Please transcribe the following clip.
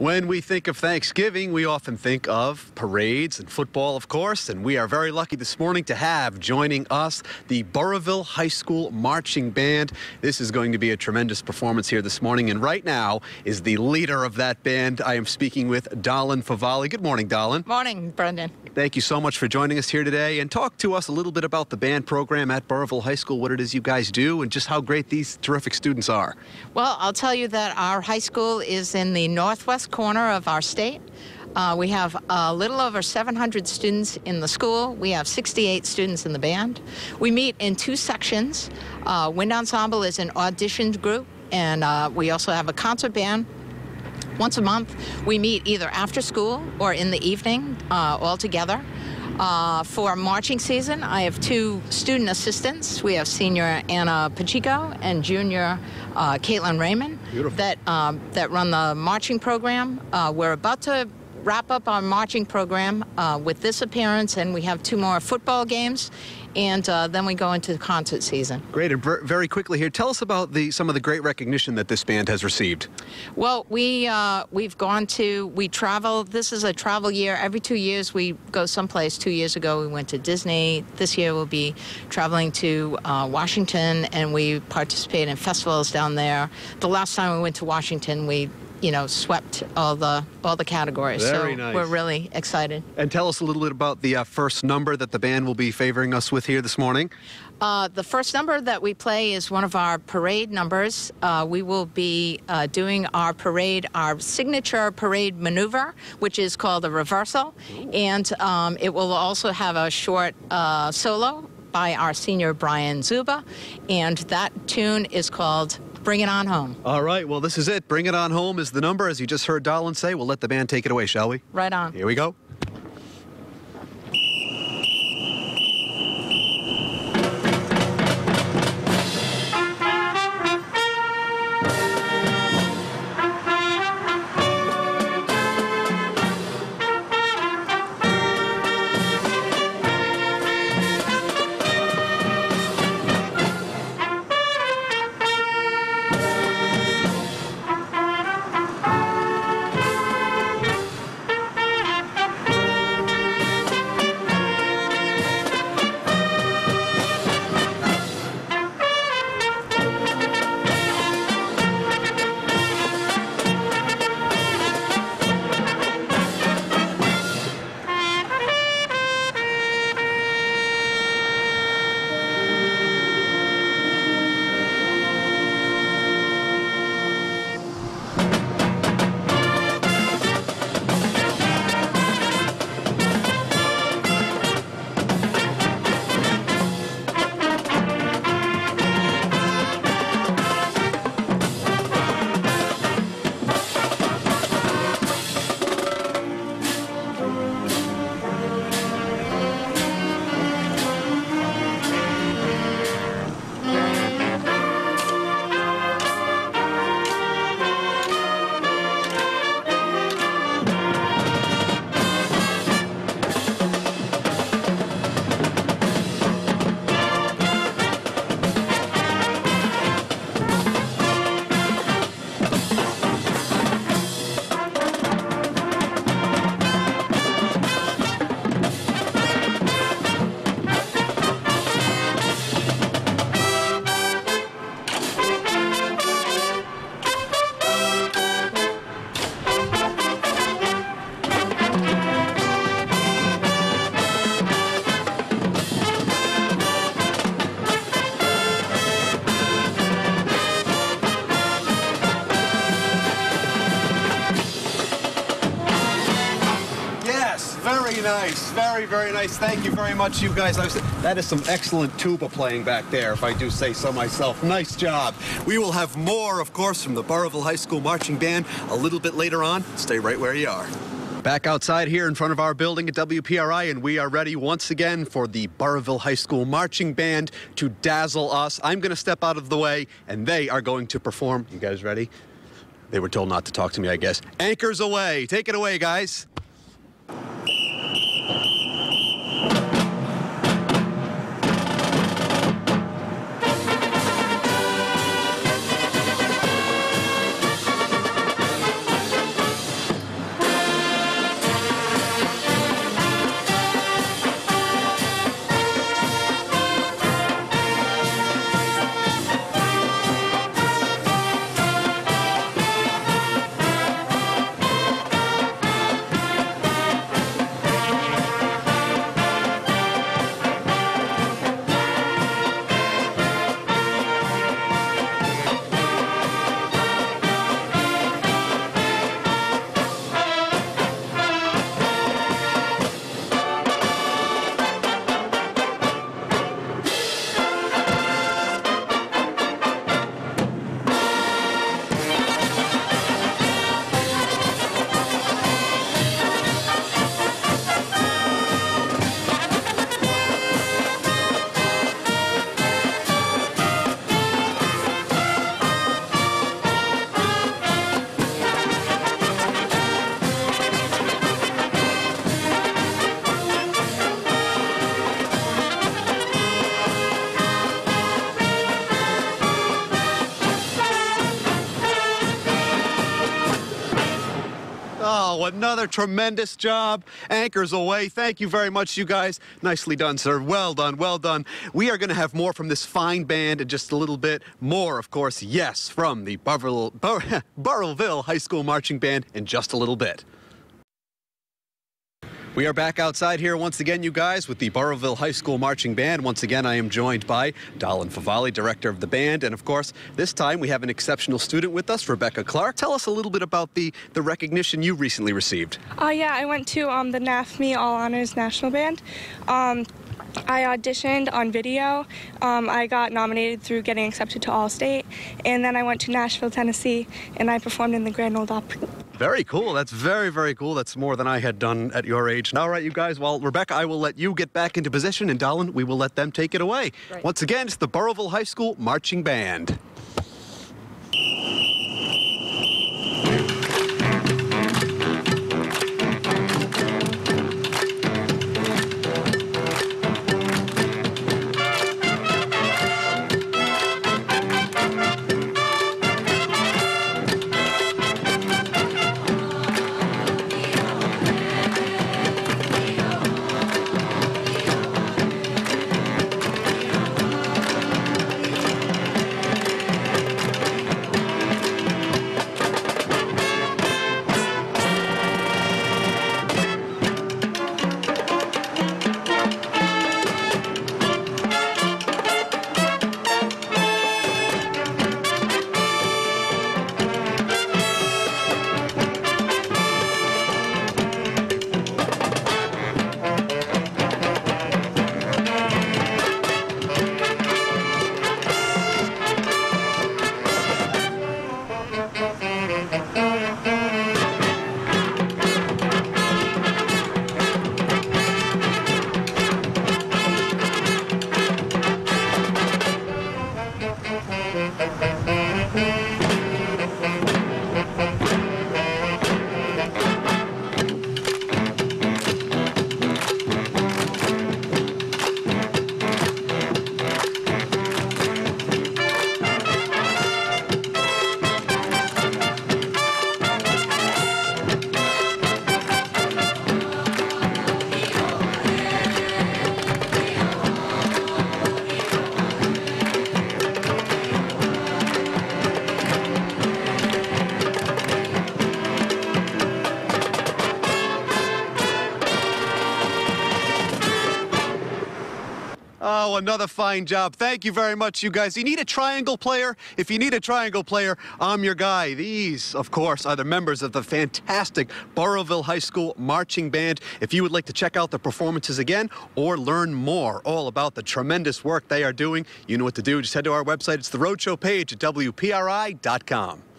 When we think of Thanksgiving, we often think of parades and football, of course, and we are very lucky this morning to have joining us the Burrillville High School Marching Band. This is going to be a tremendous performance here this morning, and right now is the leader of that band. I am speaking with Dahlin Favali. Good morning, Dahlin. Morning, Brendan. Thank you so much for joining us here today, and talk to us a little bit about the band program at Burrillville High School, what it is you guys do, and just how great these terrific students are. Well, I'll tell you that our high school is in the northwest corner of our state. We have a little over 700 students in the school. We have 68 students in the band. We meet in two sections. Wind Ensemble is an auditioned group, and we also have a concert band. Once a month, we meet either after school or in the evening all together. For marching season, I have two student assistants. We have senior Anna Pacheco and junior Caitlin Raymond that run the marching program. We're about to wrap up our marching program with this appearance, and we have two more football games, and then we go into the concert season. Great, and very quickly here, tell us about some of the great recognition that this band has received. Well, we travel. This is a travel year. Every 2 years we go someplace. 2 years ago we went to Disney. This year we'll be traveling to Washington, and we participate in festivals down there. The last time we went to Washington, we swept all the categories. Very so nice. We're really excited. And tell us a little bit about the first number that the band will be favoring us with here this morning. The first number that we play is one of our parade numbers. We will be doing our signature parade maneuver, which is called a reversal. And it will also have a short solo by our senior Brian Zuba. And that tune is called Bring It On Home. All right, well, this is it. Bring It On Home is the number, as you just heard Dahlin say. We'll let the band take it away, shall we? Right on. Here we go. Very nice. Very nice. Thank you very much, you guys. That is some excellent tuba playing back there, if I do say so myself. Nice job. We will have more, of course, from the Burrillville High School Marching Band a little bit later on. Stay right where you are. Back outside here in front of our building at WPRI, and we are ready once again for the Burrillville High School Marching Band to dazzle us. I'm going to step out of the way, and they are going to perform. You guys ready? They were told not to talk to me, I guess. Anchors away. Take it away, guys. Oh, another tremendous job. Anchors away. Thank you very much, you guys. Nicely done, sir. Well done, well done. We are going to have more from this fine band in just a little bit. More, of course, yes, from the Burrillville High School Marching Band in just a little bit. We are back outside here once again, you guys, with the Burrillville High School Marching Band. Once again, I am joined by Dahlin Favalli, director of the band. And, of course, this time we have an exceptional student with us, Rebecca Clark. Tell us a little bit about the recognition you recently received. Yeah, I went to the NAFME All Honors National Band. I auditioned on video. I got nominated through getting accepted to All-State. And then I went to Nashville, Tennessee, and I performed in the Grand Ole Opry. Very cool. That's very, very cool. That's more than I had done at your age. All right, you guys. Well, Rebecca, I will let you get back into position, and Dahlin, we will let them take it away. Right. Once again, it's the Burrillville High School Marching Band. Oh, another fine job. Thank you very much, you guys. You need a triangle player? If you need a triangle player, I'm your guy. These, of course, are the members of the fantastic Burrillville High School Marching Band. If you would like to check out the performances again or learn more all about the tremendous work they are doing, you know what to do. Just head to our website. It's the Rhode Show page at WPRI.com.